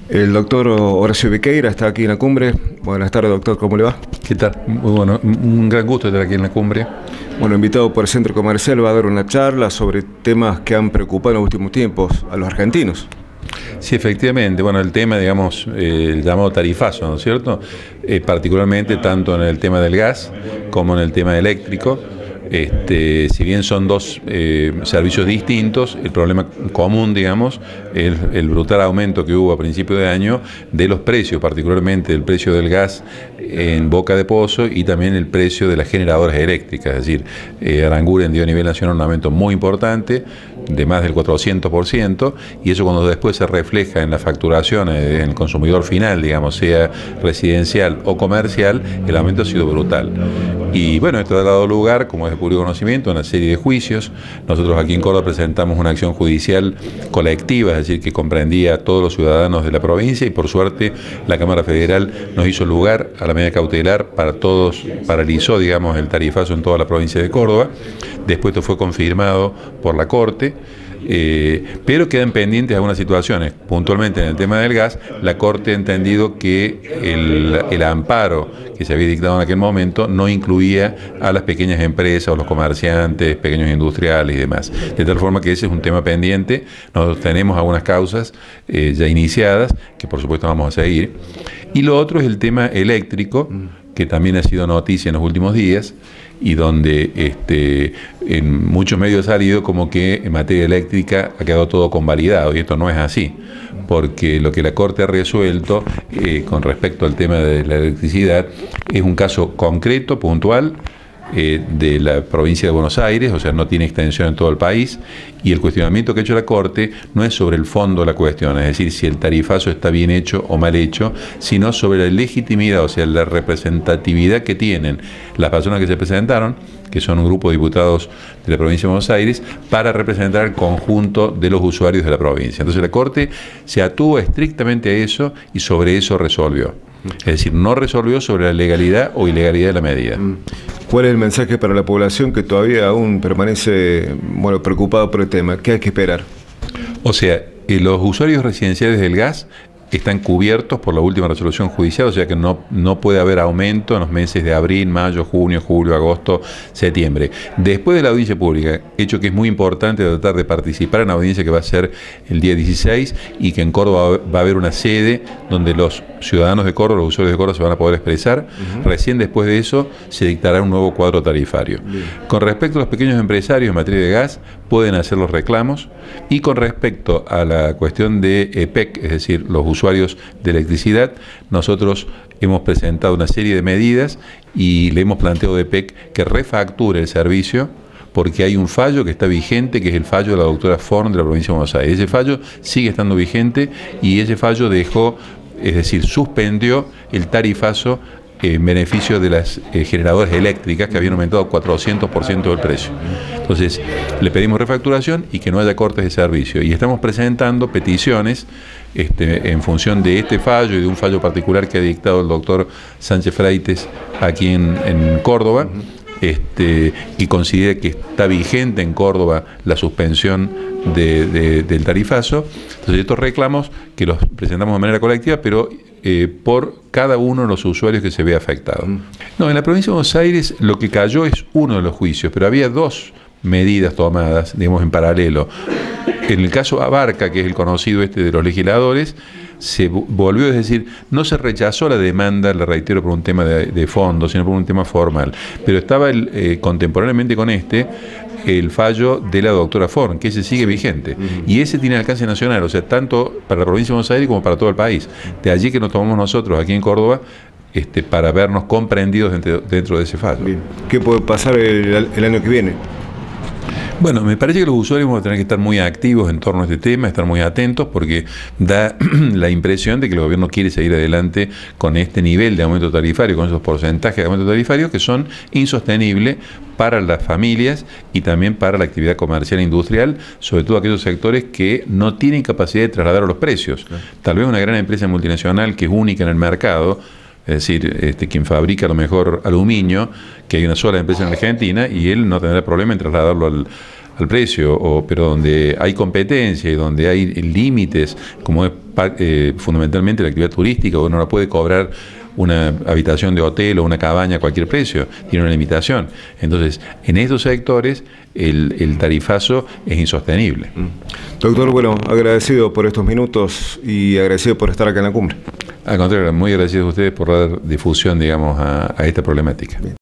El doctor Horacio Viqueira está aquí en la cumbre. Buenas tardes, doctor, ¿cómo le va? ¿Qué tal? Muy bueno, un gran gusto estar aquí en la cumbre. Bueno, invitado por el Centro Comercial, va a dar una charla sobre temas que han preocupado en los últimos tiempos a los argentinos. Sí, efectivamente. Bueno, el tema, digamos, el llamado tarifazo, ¿no es cierto? Particularmente tanto en el tema del gas como en el tema eléctrico. Si bien son dos servicios distintos, el problema común, digamos, es el brutal aumento que hubo a principio de año de los precios, particularmente el precio del gas en Boca de Pozo y también el precio de las generadoras eléctricas. Es decir, Aranguren dio a nivel nacional un aumento muy importante, de más del 400%, y eso cuando después se refleja en la facturación en el consumidor final, digamos, sea residencial o comercial, el aumento ha sido brutal. Y bueno, esto ha dado lugar, como es de público conocimiento, a una serie de juicios. Nosotros aquí en Córdoba presentamos una acción judicial colectiva, es decir, que comprendía a todos los ciudadanos de la provincia, y por suerte la Cámara Federal nos hizo lugar a la medida cautelar para todos, paralizó, digamos, el tarifazo en toda la provincia de Córdoba. Después esto fue confirmado por la Corte. Pero quedan pendientes algunas situaciones. Puntualmente en el tema del gas, la Corte ha entendido que el amparo que se había dictado en aquel momento no incluía a las pequeñas empresas o los comerciantes, pequeños industriales y demás. De tal forma que ese es un tema pendiente. Nosotros tenemos algunas causas ya iniciadas, que por supuesto vamos a seguir. Y lo otro es el tema eléctrico, que también ha sido noticia en los últimos días, y donde en muchos medios ha salido como que en materia eléctrica ha quedado todo convalidado, y esto no es así, porque lo que la Corte ha resuelto con respecto al tema de la electricidad es un caso concreto, puntual, de la provincia de Buenos Aires, o sea, no tiene extensión en todo el país, y el cuestionamiento que ha hecho la Corte no es sobre el fondo de la cuestión, es decir, si el tarifazo está bien hecho o mal hecho, sino sobre la legitimidad, o sea, la representatividad que tienen las personas que se presentaron, que son un grupo de diputados de la provincia de Buenos Aires, para representar el conjunto de los usuarios de la provincia. Entonces la Corte se atuvo estrictamente a eso y sobre eso resolvió. Es decir, no resolvió sobre la legalidad o ilegalidad de la medida. ¿Cuál es el mensaje para la población que todavía aún permanece preocupada por el tema? ¿Qué hay que esperar? O sea, los usuarios residenciales del gas están cubiertos por la última resolución judicial, o sea que no puede haber aumento en los meses de abril, mayo, junio, julio, agosto, septiembre. Después de la audiencia pública, hecho que es muy importante tratar de participar en la audiencia que va a ser el día 16, y que en Córdoba va a haber una sede donde los ciudadanos de Córdoba, los usuarios de Córdoba se van a poder expresar. Recién después de eso se dictará un nuevo cuadro tarifario. Con respecto a los pequeños empresarios en materia de gas, pueden hacer los reclamos, y con respecto a la cuestión de EPEC, es decir, los usuarios de electricidad, nosotros hemos presentado una serie de medidas y le hemos planteado a EPEC que refacture el servicio, porque hay un fallo que está vigente, que es el fallo de la doctora Forn de la provincia de Buenos Aires. Ese fallo sigue estando vigente, y ese fallo dejó, es decir, suspendió el tarifazo en beneficio de las generadoras eléctricas, que habían aumentado 400% del precio. Entonces, le pedimos refacturación y que no haya cortes de servicio. Y estamos presentando peticiones en función de este fallo y de un fallo particular que ha dictado el doctor Sánchez Freites aquí en Córdoba, y considera que está vigente en Córdoba la suspensión del tarifazo. Entonces, estos reclamos que los presentamos de manera colectiva, pero por cada uno de los usuarios que se ve afectado. No, en la provincia de Buenos Aires lo que cayó es uno de los juicios, pero había dos medidas tomadas, digamos, en paralelo. En el caso Abarca, que es el conocido de los legisladores, se volvió, es decir, no se rechazó la demanda, le reitero, por un tema de fondo, sino por un tema formal. Pero estaba contemporáneamente con el fallo de la doctora Forn, que ese sigue vigente. Y ese tiene alcance nacional, o sea, tanto para la provincia de Buenos Aires como para todo el país. De allí que nos tomamos nosotros aquí en Córdoba para vernos comprendidos dentro de ese fallo. Bien. ¿Qué puede pasar el año que viene? Bueno, me parece que los usuarios vamos a tener que estar muy activos en torno a este tema, estar muy atentos, porque da la impresión de que el gobierno quiere seguir adelante con este nivel de aumento tarifario, con esos porcentajes de aumento tarifario que son insostenibles para las familias y también para la actividad comercial e industrial, sobre todo aquellos sectores que no tienen capacidad de trasladar a los precios. Tal vez una gran empresa multinacional que es única en el mercado, es decir, quien fabrica a lo mejor aluminio, que hay una sola empresa en Argentina, y él no tendrá problema en trasladarlo al precio, pero donde hay competencia y donde hay límites, como es fundamentalmente la actividad turística, uno no puede cobrar una habitación de hotel o una cabaña a cualquier precio, tiene una limitación. Entonces, en estos sectores el tarifazo es insostenible. Doctor, bueno, agradecido por estos minutos y agradecido por estar acá en la cumbre. Al contrario, muy agradecido a ustedes por dar difusión, digamos, a esta problemática. Bien.